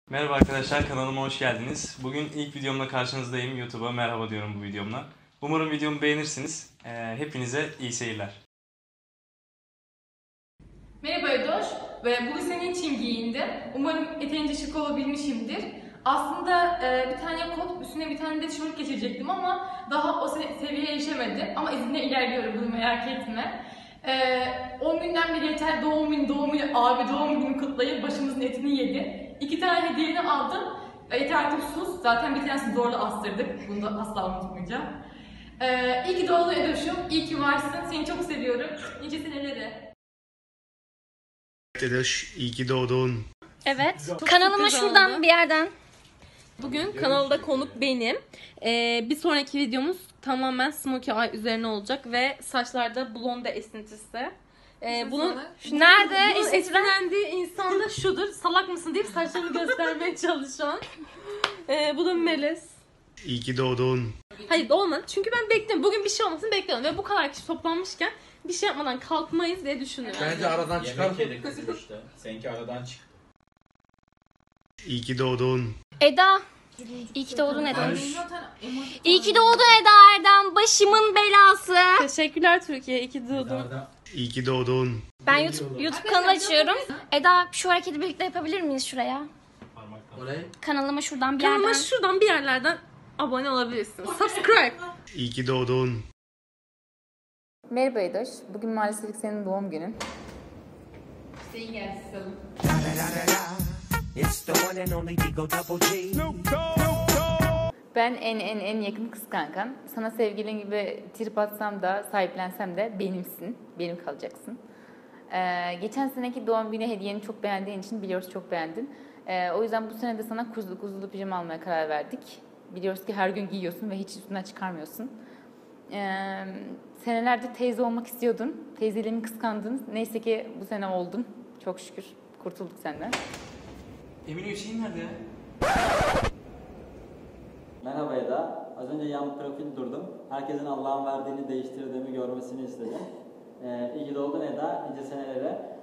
Merhaba arkadaşlar, kanalıma hoş geldiniz. Bugün ilk videomla karşınızdayım. YouTube'a merhaba diyorum bu videomla. Umarım videomu beğenirsiniz. Hepinize iyi seyirler. Merhaba Edoş ve bugün senin için giyindim. Umarım yeterince şık olabilmişimdir. Aslında bir tane kot üstüne bir tane de tişört geçirecektim ama daha o seviyeye erişemedim. Ama izinle ilerliyorum, bunu merak etme. 10 günden beri yeter doğum günü, abi doğum günü kutlayıp başımızın etini yedi. 2 tane hediyeni aldım. Yeter artık sus. Zaten bir tanesini zorla astırdık. Bunu da asla unutmayacağım. İyi ki doğdun Edoş'um. İyi ki varsın. Seni çok seviyorum. Nice senelere. Edoş, iyi ki doğdun. Evet. Kanalıma şuradan bir yerden. Bugün kanalda konuk benim. Bir sonraki videomuz tamamen smokey eye üzerine olacak ve saçlarda blonde esintisi. Bunun Nerede? esinlendiği insan da şudur. Salak mısın deyip saçlarını göstermeye çalışan. Bu da Melis. İyi ki doğdun. Hayır olmadı. Çünkü ben bekliyorum. Bugün bir şey olmasını bekliyorum. Ve bu kadar kişi toplanmışken bir şey yapmadan kalkmayız diye düşünüyorum. Bence aradan çıkar. Yemek yedik kızım işte. Seninki aradan çık. İyi ki doğdun. Eda. İyi ki doğdun Eda. İyi ki doğdun Eda Erdem. Başımın belası. Teşekkürler Türkiye. İyi ki doğdun. İyi ki doğdun. Ben YouTube kanalı açıyorum. Eda şu hareketi birlikte yapabilir miyiz şuraya? Kanalıma şuradan bir yerden. Kanalıma şuradan bir yerlerden abone olabilirsiniz. Subscribe. İyi ki doğdun. Merhaba Edoş. Bugün maalesef senin doğum günün. Senin gelsin. Ben en yakın kız kankan. Sana sevgilin gibi trip atsam da sahiplensem de benimsin. Benim kalacaksın. Geçen seneki doğum günü hediyeni çok beğendiğin için biliyoruz çok beğendin. O yüzden bu sene de sana kuzulu pijama almaya karar verdik. Biliyoruz ki her gün giyiyorsun ve hiç üstünden çıkarmıyorsun. Senelerdir teyze olmak istiyordun. Teyzeliğimi kıskandın. Neyse ki bu sene oldun. Çok şükür kurtulduk senden. Emine Hüseyin nerede ya? Merhaba Eda. Az önce yan profil durdum. Herkesin Allah'ın verdiğini değiştirdiğimi görmesini istedim. İyi ki doğdun Eda. Nice senelere.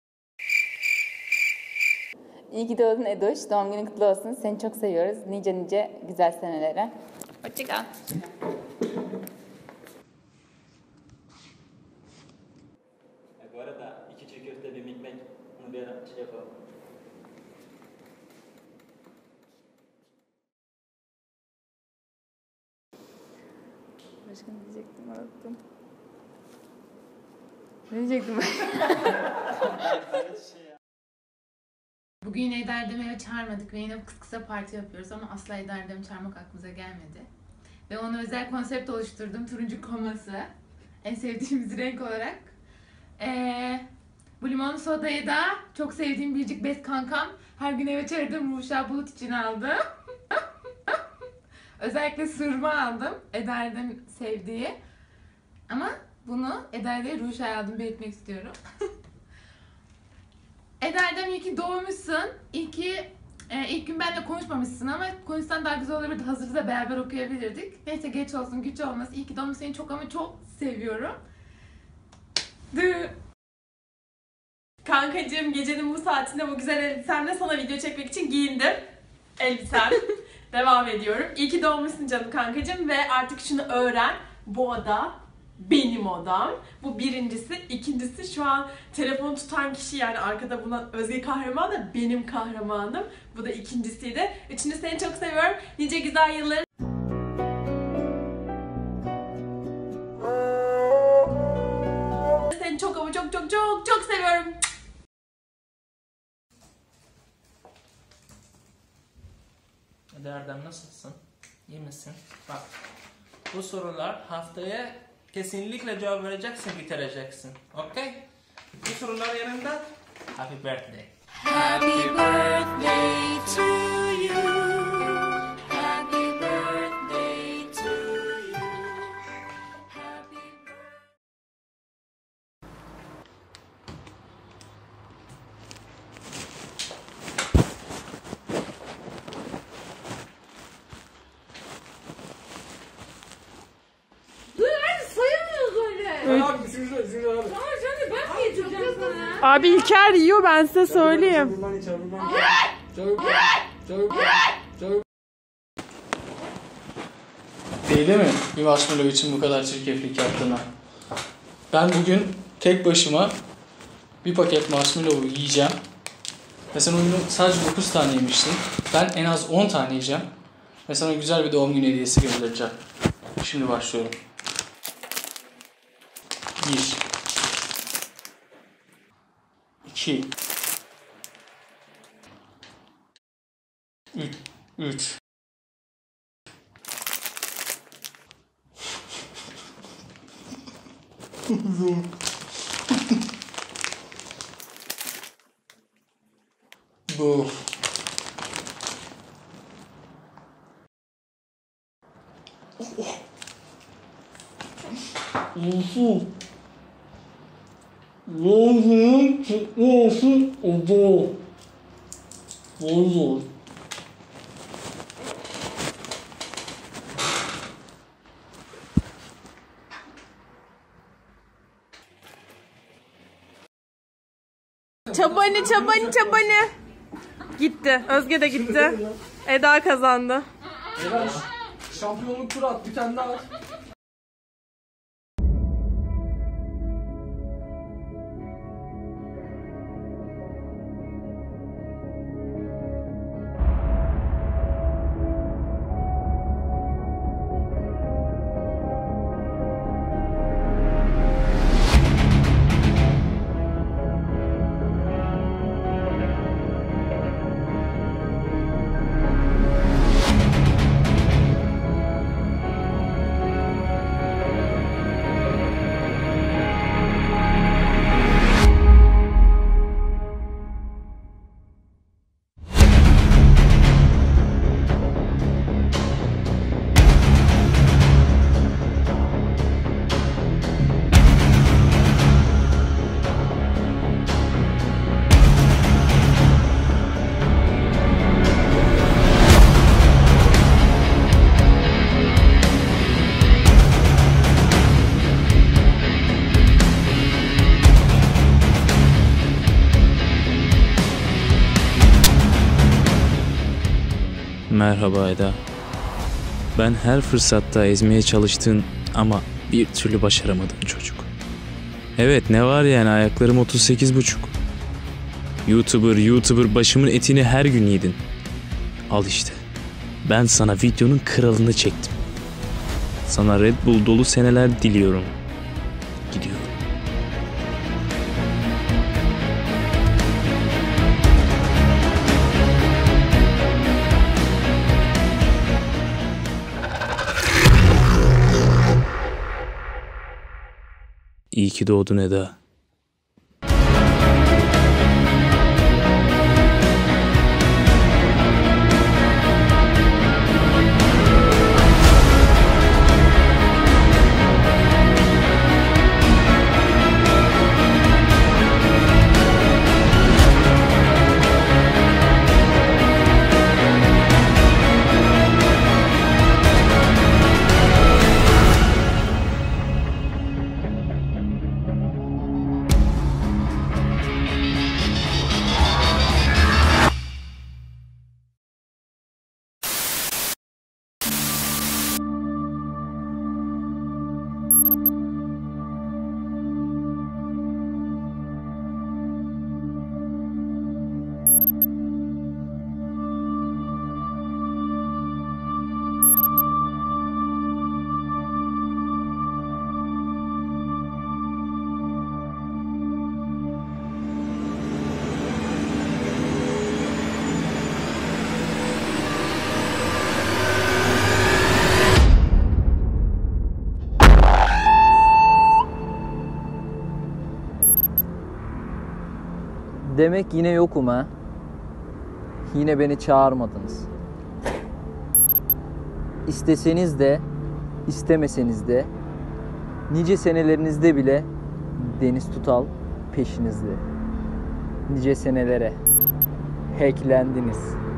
İyi ki doğdun Edoş. Doğum günün kutlu olsun. Seni çok seviyoruz. Nice güzel senelere. Hoşça kal. Bu arada 2 çiğ köfte bir mikmek. Bunu bir ara şey yapalım. Başka ne diyecektim? Unuttum. Ne diyecektim ben? Bugün yine Eda Erdem'i eve çağırmadık ve yine kısa parti yapıyoruz ama asla Eda Erdem'i çağırmak aklımıza gelmedi. Ve ona özel konsept oluşturdum. Turuncu koması. En sevdiğimiz renk olarak. Bu limonlu sodayı da çok sevdiğim biricik best kankam. Her gün eve çağırdığım Ruşa Bulut için aldım. Özellikle sırma aldım. Eda Erdem sevdiği. Ama bunu Eda Erdem'e Ruşa'ya aldım belirtmek istiyorum. Eda Erdem iyi ki doğmuşsun. İlk gün benimle konuşmamışsın ama konuşsan daha güzel olabilirdi. Hazırda beraber okuyabilirdik. Neyse geç olsun güç olmaz. İyi ki doğmuşsun. Seni çok ama çok seviyorum. Kankacığım gecenin bu saatinde bu güzel elbisemle sana video çekmek için giyindim. Elbisem. Devam ediyorum. İyi ki doğmuşsun canım kankacığım ve artık şunu öğren. Bu oda benim odam. Bu birincisi. İkincisi şu an telefonu tutan kişi yani arkada bulunan Özge kahraman da benim kahramanım. Bu da ikincisiydi. Üçüncü seni çok seviyorum. Nice güzel yıllar. Seni çok ama çok seviyorum. Eda Erdem nasılsın? İyi misin? Bak bu sorular haftaya kesinlikle cevap vereceksin, bitireceksin. Okay? Bu sorular yanında Happy birthday. Happy birthday to you. Happy birthday to you. Happy birthday. Abi İlker yiyor ben size söyleyeyim. Çabuk. Değdi mi bir marshmallow için bu kadar çirkeflik yaptığına? Ben bugün tek başıma bir paket marshmallow yiyeceğim. Ve sen oyunu sadece 9 tane yemiştin. Ben en az 10 tane yiyeceğim. Ve sana güzel bir doğum günü hediyesi göndereceğim. Şimdi başlıyorum. 1 2 3 Bu. Çabani. Gitti. Özge de gitti. Eda kazandı. Şampiyonluk turu at, bir tane daha at. Merhaba Eda. Ben her fırsatta ezmeye çalıştığın ama bir türlü başaramadığın çocuk. Evet, ne var yani, ayaklarım 38,5. YouTuber başımın etini her gün yedin. Al işte. Ben sana videonun kralını çektim. Sana Red Bull dolu seneler diliyorum. Gidiyorum. İyi ki doğdun Eda. Demek yine yokum ha. Yine beni çağırmadınız. İsteseniz de, istemeseniz de, nice senelerinizde bile Deniz Tutal peşinizde. Nice senelere hacklendiniz.